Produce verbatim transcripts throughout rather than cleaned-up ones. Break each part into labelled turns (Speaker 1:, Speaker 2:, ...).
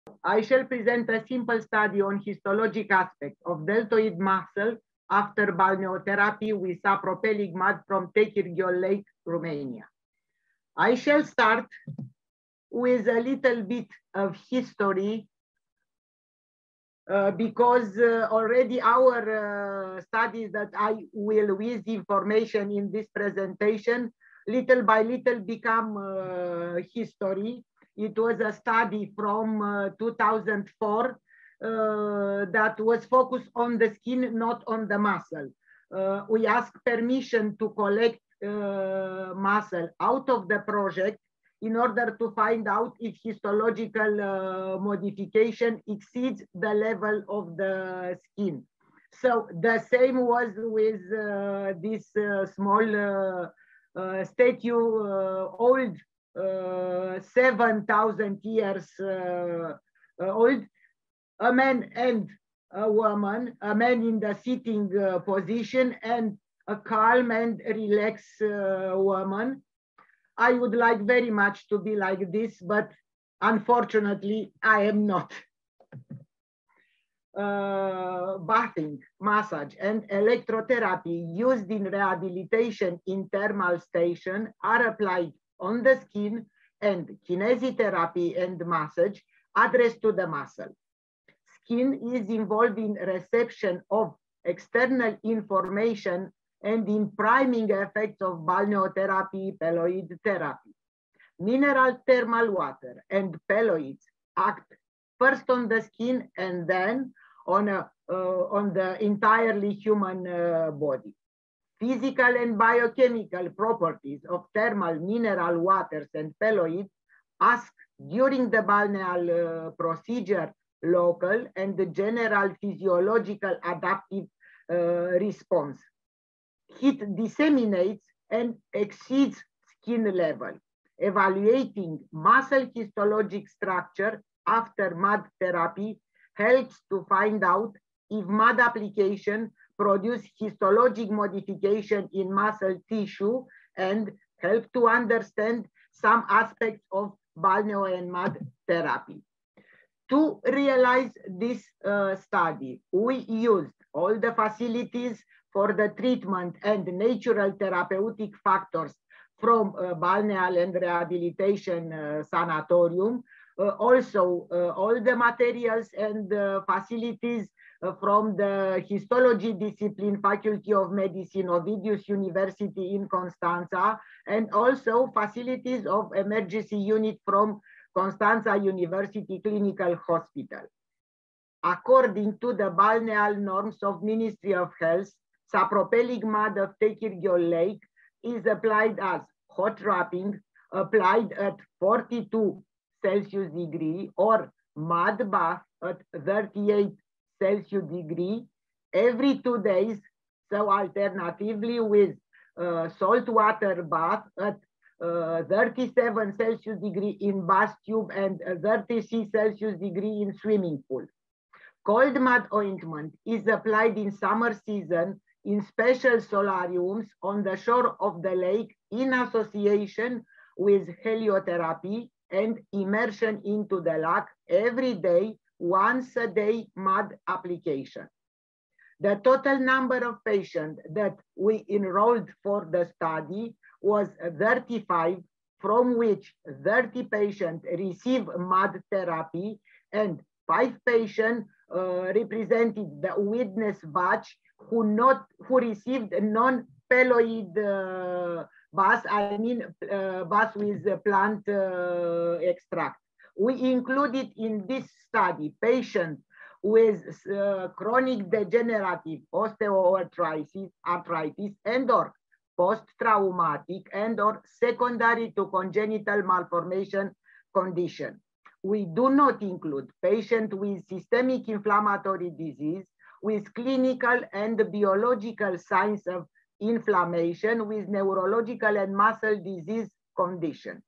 Speaker 1: I shall present a simple study on histologic aspect of deltoid muscle after balneotherapy with sapropelic mud from Techirghiol Lake, Romania. I shall start with a little bit of history uh, because uh, already our uh, studies that I will with information in this presentation, little by little become uh, history. It was a study from uh, two thousand four uh, that was focused on the skin, not on the muscle. Uh, we asked permission to collect uh, muscle out of the project in order to find out if histological uh, modification exceeds the level of the skin. So the same was with uh, this uh, small uh, uh, statue, uh, old, uh, seven thousand years uh, old, a man and a woman, a man in the sitting uh, position and a calm and relaxed uh, woman. I would like very much to be like this, but unfortunately, I am not. Uh, bathing, massage, and electrotherapy used in rehabilitation in thermal station are applied on the skin, and kinesiotherapy and massage addressed to the muscle. Skin is involved in reception of external information and in priming effects of balneotherapy, pelloid therapy. Mineral thermal water and pelloids act first on the skin and then on, a, uh, on the entirely human uh, body. Physical and biochemical properties of thermal mineral waters and pelloids ask during the balneal uh, procedure local and the general physiological adaptive uh, response. Heat disseminates and exceeds skin level. Evaluating muscle histologic structure after mud therapy helps to find out if mud application produce histologic modification in muscle tissue and help to understand some aspects of balneo and mud therapy. To realize this uh, study, we used all the facilities for the treatment and natural therapeutic factors from uh, balneal and rehabilitation uh, sanatorium. Uh, also, uh, all the materials and uh, facilities uh, from the histology discipline, Faculty of Medicine, Ovidius University in Constanța, and also facilities of emergency unit from Constanța University Clinical Hospital. According to the balneal norms of Ministry of Health, sapropelic mud of Techirghiol Lake is applied as hot wrapping, applied at forty-two Celsius degree, or mud bath at thirty-eight Celsius degree every two days. So alternatively with uh, salt water bath at uh, thirty-seven Celsius degree in bath tube and uh, thirty-six Celsius degree in swimming pool. Cold mud ointment is applied in summer season in special solariums on the shore of the lake in association with heliotherapy and immersion into the lake every day, once a day mud application. The total number of patients that we enrolled for the study was thirty-five, from which thirty patients received mud therapy and five patients uh, represented the witness batch who not who received non-pelloid uh, bath, I mean uh, bath with plant uh, extract. We included in this study patients with uh, chronic degenerative osteoarthritis arthritis and or post-traumatic and or secondary to congenital malformation condition. We do not include patients with systemic inflammatory disease, with clinical and biological signs of inflammation, with neurological and muscle disease condition.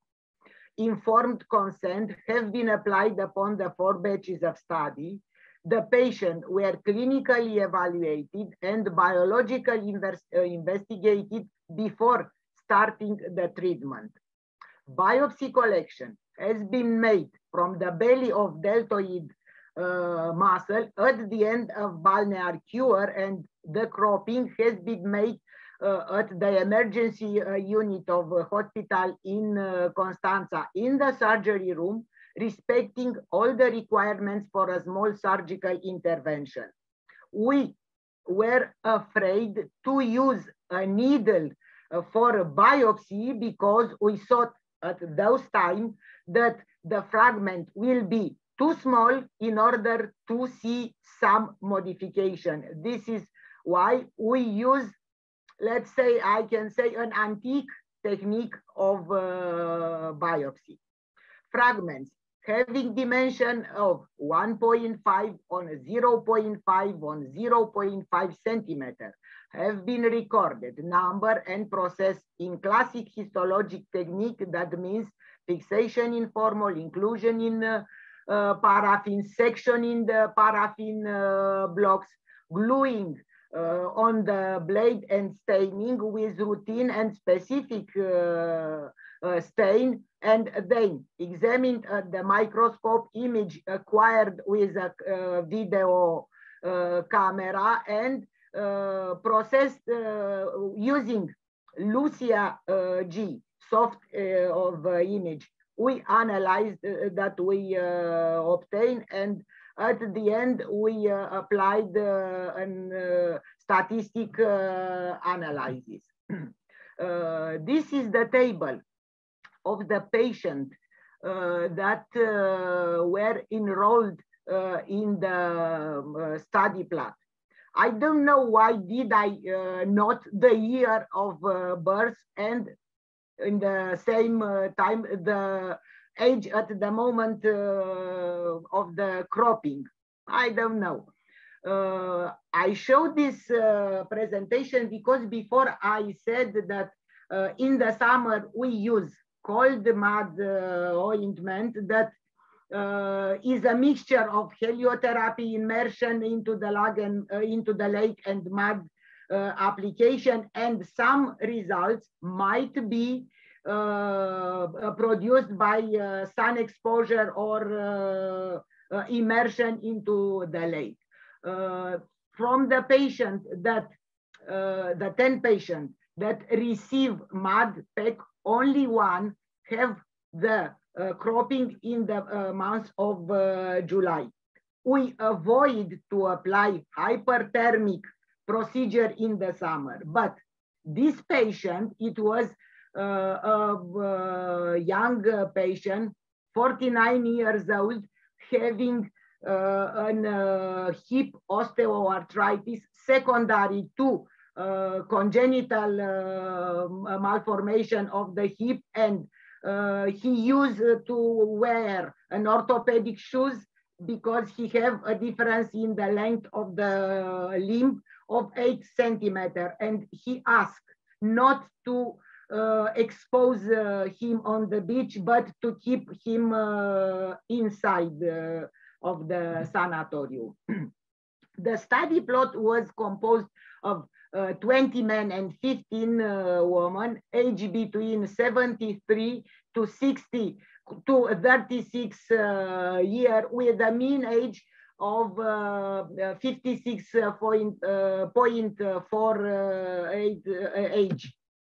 Speaker 1: Informed consent have been applied upon the four batches of study. The patients were clinically evaluated and biologically invest, uh, investigated before starting the treatment. Biopsy collection has been made from the belly of deltoid uh, muscle at the end of balnear cure, and the cropping has been made uh, at the emergency uh, unit of a hospital in uh, Constanța in the surgery room, respecting all the requirements for a small surgical intervention. We were afraid to use a needle uh, for a biopsy because we thought at those times that the fragment will be too small in order to see some modification. This is why we use, let's say, I can say, an antique technique of uh, biopsy. Fragments having dimension of one point five on zero point five on zero point five centimeter have been recorded, number and processed in classic histologic technique. That means fixation in formol, inclusion in uh, uh, paraffin, section in the paraffin uh, blocks, gluing uh, on the blade and staining with routine and specific uh, uh, stain, and then examined uh, the microscope image acquired with a uh, video uh, camera and uh, processed uh, using Lucia uh, G, soft uh, of uh, image. We analyzed uh, that we uh, obtained, and at the end we uh, applied uh, an uh, statistic uh, analysis. uh, this is the table of the patient uh, that uh, were enrolled uh, in the uh, study plot. I don't know why did I uh, note the year of uh, birth and in the same uh, time the age at the moment uh, of the cropping. I don't know. Uh, I showed this uh, presentation because before I said that uh, in the summer we use cold mud uh, ointment that uh, is a mixture of heliotherapy, immersion into the lake and uh, into the lake and mud uh, application, and some results might be uh, produced by uh, sun exposure or uh, uh, immersion into the lake. Uh, from the patient that uh, the ten patients that receive mud pack, only one have the uh, cropping in the uh, month of uh, July. We avoid to apply hyperthermic procedure in the summer, but this patient, it was uh, a, a young patient, forty-nine years old, having uh, an uh, hip osteoarthritis secondary to uh, congenital uh, malformation of the hip, and uh, he used to wear an orthopedic shoes because he have a difference in the length of the limb of eight centimeter, and he asked not to uh, expose uh, him on the beach, but to keep him uh, inside uh, of the sanatorium. The study plot was composed of uh, twenty men and fifteen uh, women, aged between seventy-three to sixty to thirty-six uh, year, with a mean age of uh, fifty-six point four eight age.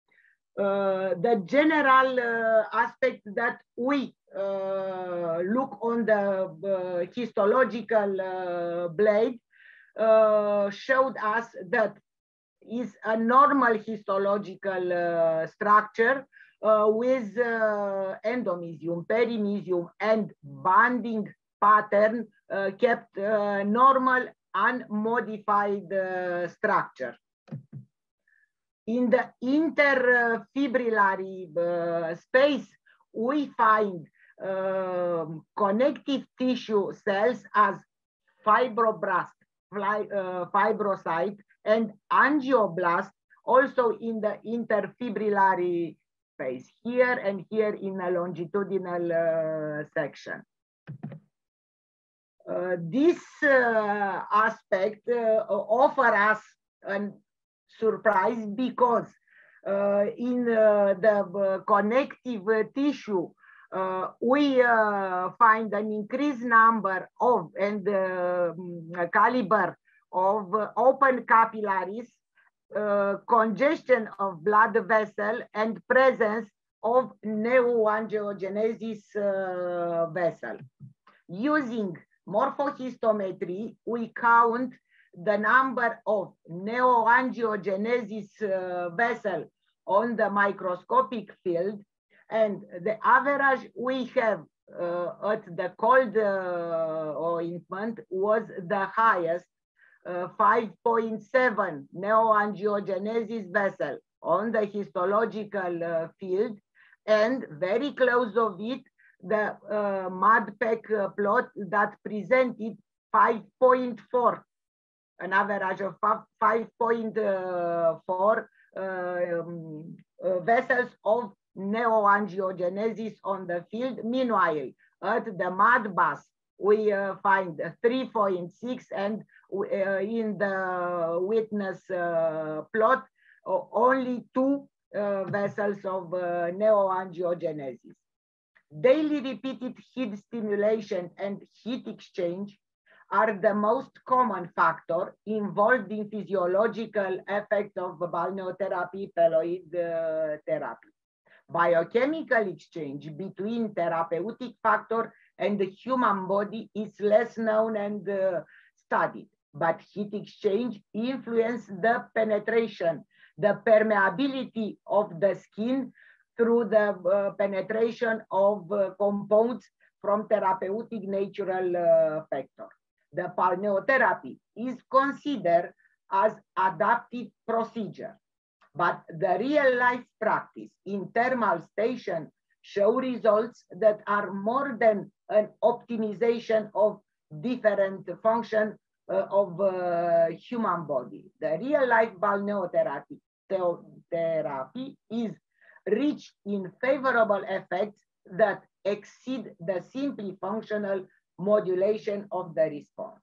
Speaker 1: Uh, the general uh, aspect that we uh, look on the uh, histological uh, blade uh, showed us that is a normal histological uh, structure uh, with uh, endomysium, perimysium, and banding pattern uh, kept uh, normal, unmodified uh, structure. In the interfibrillary uh, space, we find uh, connective tissue cells as fibroblast, uh, fibrocyte, and angioblast, also in the interfibrillary space, here and here in a longitudinal uh, section. Uh, this uh, aspect uh, offer us an surprise because uh, in uh, the uh, connective uh, tissue Uh, we uh, find an increased number of and uh, caliber of uh, open capillaries, uh, congestion of blood vessel, and presence of neoangiogenesis uh, vessel. Using morphohistometry, we count the number of neoangiogenesis uh, vessel on the microscopic field, and the average we have uh, at the cold uh, ointment was the highest, uh, five point seven neoangiogenesis vessel on the histological uh, field, and very close of it, the uh, MADPEC uh, plot that presented five point four, an average of five point four uh, um, uh, vessels of neoangiogenesis on the field. Meanwhile, at the MADBAS, we uh, find three point six, and uh, in the witness uh, plot, uh, only two uh, vessels of uh, neoangiogenesis. Daily repeated heat stimulation and heat exchange are the most common factor involved in physiological effect of balneotherapy, pelloid uh, therapy. Biochemical exchange between therapeutic factor and the human body is less known and uh, studied, but heat exchange influences the penetration, the permeability of the skin through the uh, penetration of uh, compounds from therapeutic natural uh, factor. The balneotherapy is considered as adaptive procedure, but the real life practice in thermal station show results that are more than an optimization of different function uh, of uh, human body. The real life balneotherapy therapy is rich in favorable effects that exceed the simply functional modulation of the response.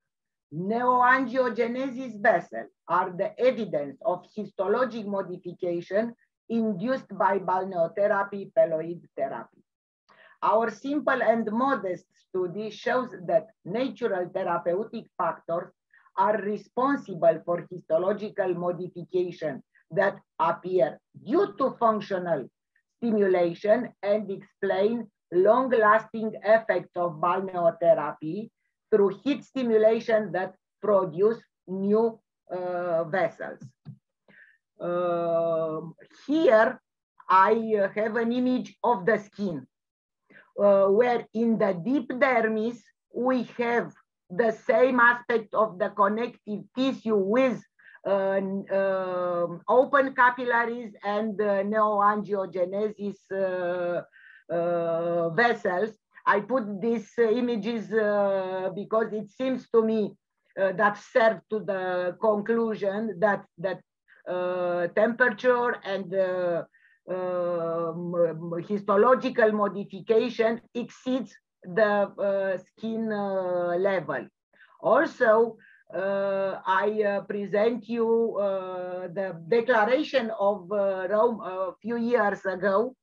Speaker 1: Neoangiogenesis vessels are the evidence of histologic modification induced by balneotherapy, pelloid therapy. Our simple and modest study shows that natural therapeutic factors are responsible for histological modification that appear due to functional stimulation and explain long-lasting effects of balneotherapy through heat stimulation that produce new uh, vessels. Uh, here, I have an image of the skin, uh, where in the deep dermis, we have the same aspect of the connective tissue with uh, uh, open capillaries and uh, neoangiogenesis uh, uh, vessels. I put these uh, images uh, because it seems to me uh, that serve to the conclusion that that uh, temperature and uh, uh, histological modification exceeds the uh, skin uh, level. Also, uh, I uh, present you uh, the declaration of uh, Rome a few years ago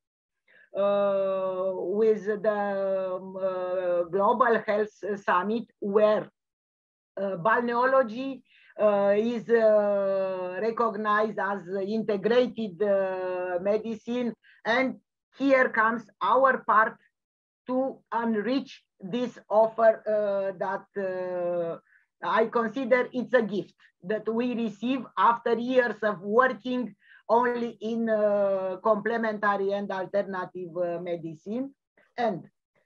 Speaker 1: uh, with the um, uh, Global Health Summit, where uh, balneology uh, is uh, recognized as integrated uh, medicine. And here comes our part to enrich this offer uh, that uh, I consider it's a gift that we receive after years of working only in uh, complementary and alternative uh, medicine. And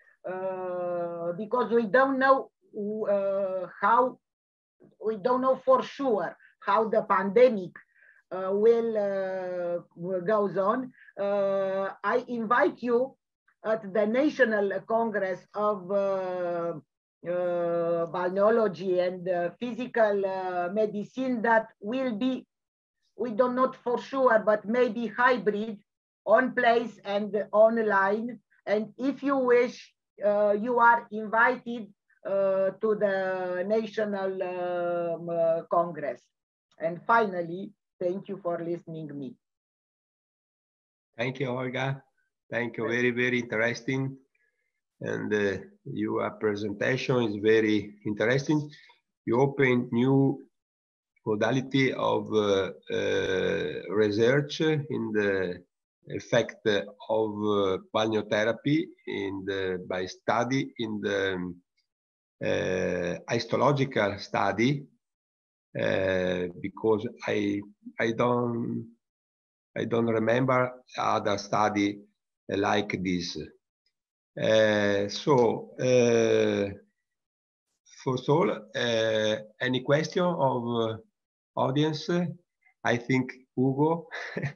Speaker 1: uh, because we don't know uh, how, we don't know for sure how the pandemic uh, will uh, goes on, uh, I invite you at the National Congress of uh, uh, Balneology and uh, Physical uh, Medicine that will be, we don't know for sure, but maybe hybrid, on place and online. And if you wish, uh, you are invited uh, to the National um, uh, Congress. And finally, thank you for listening to me.
Speaker 2: Thank you, Olga. Thank you. Very, very interesting. And uh, your presentation is very interesting. You open new modality of uh, uh, research in the effect of uh, balneotherapy in the, by study in the um, uh, histological study, uh, because I I don't I don't remember other study like this. Uh, so uh, first of all, uh, any question of uh, audience? I think Ugo.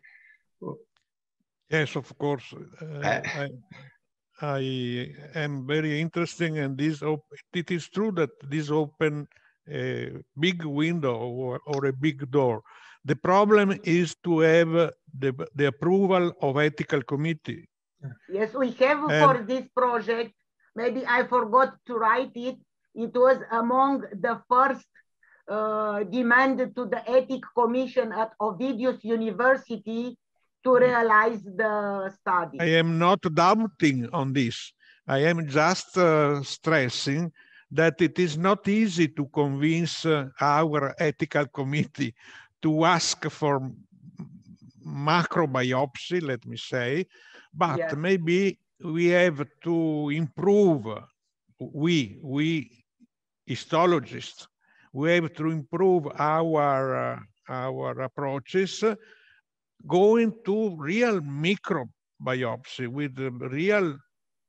Speaker 3: Yes, of course. Uh, I, I am very interesting, and this it is true that this open a big window or, or a big door. The problem is to have the, the approval of ethical committee.
Speaker 1: Yes, we have and for this project, maybe I forgot to write it, it was among the first uh, demand to the Ethic Commission at Ovidius University to realize the study.
Speaker 3: I am not doubting on this. I am just uh, stressing that it is not easy to convince uh, our ethical committee to ask for macrobiopsy, let me say, but yes. Maybe we have to improve, we, we histologists, we have to improve our, uh, our approaches, going to real microbiopsy with the real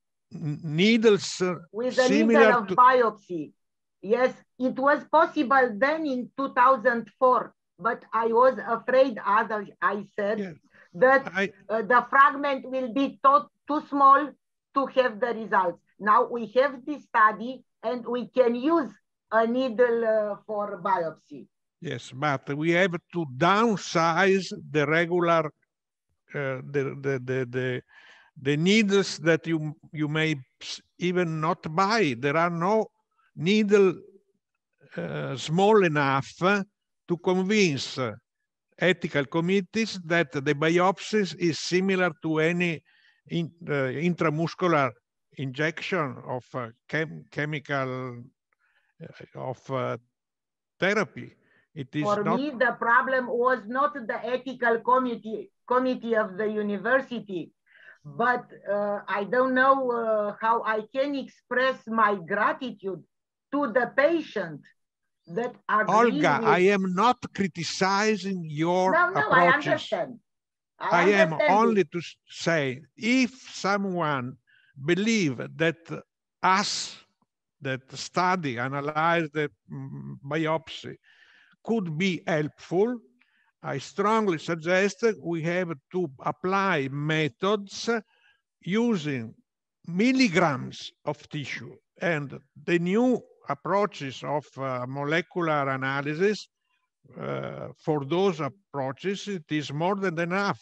Speaker 3: needles.
Speaker 1: With a needle of to... biopsy. Yes, it was possible then in two thousand four, but I was afraid, as I said, yes. that I... uh, the fragment will be too, too small to have the results. Now we have this study and we can use a needle uh, for biopsy.
Speaker 3: Yes, but we have to downsize the regular, uh, the, the, the, the, the needles that you, you may even not buy. There are no needle uh, small enough to convince uh, ethical committees that the biopsies is similar to any in, uh, intramuscular injection of uh, chem chemical uh, of uh, therapy. It is
Speaker 1: For
Speaker 3: not...
Speaker 1: me, the problem was not the ethical committee committee of the university, but uh, I don't know uh, how I can express my gratitude to the patient that
Speaker 3: Olga,
Speaker 1: with...
Speaker 3: I am not criticizing your
Speaker 1: no, no,
Speaker 3: approaches.
Speaker 1: I understand. I,
Speaker 3: I
Speaker 1: understand
Speaker 3: am only it. to say, if someone believe that us, that study, analyze the biopsy, could be helpful, I strongly suggest that we have to apply methods using milligrams of tissue, and the new approaches of uh, molecular analysis, uh, for those approaches, it is more than enough.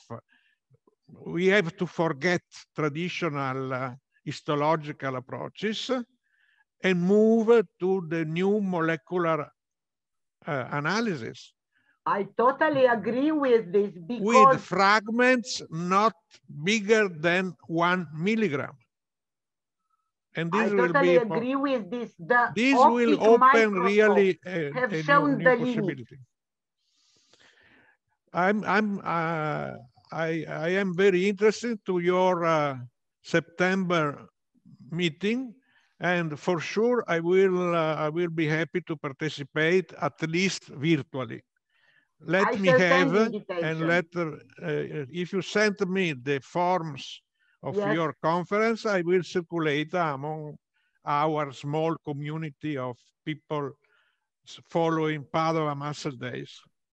Speaker 3: We have to forget traditional uh, histological approaches and move to the new molecular uh, analysis.
Speaker 1: I totally agree with this because...
Speaker 3: With fragments not bigger than one milligram. And this
Speaker 1: I
Speaker 3: will
Speaker 1: totally
Speaker 3: be
Speaker 1: agree with this. The
Speaker 3: this will open really a,
Speaker 1: have
Speaker 3: a
Speaker 1: shown
Speaker 3: new,
Speaker 1: the
Speaker 3: new possibility.
Speaker 1: limit.
Speaker 3: I'm I'm uh, I I am very interested to your uh, September meeting, and for sure I will uh, I will be happy to participate at least virtually. Let
Speaker 1: I
Speaker 3: me have and let uh, if you send me the forms of yes. your conference, I will circulate among our small community of people following Padova Muscle Days.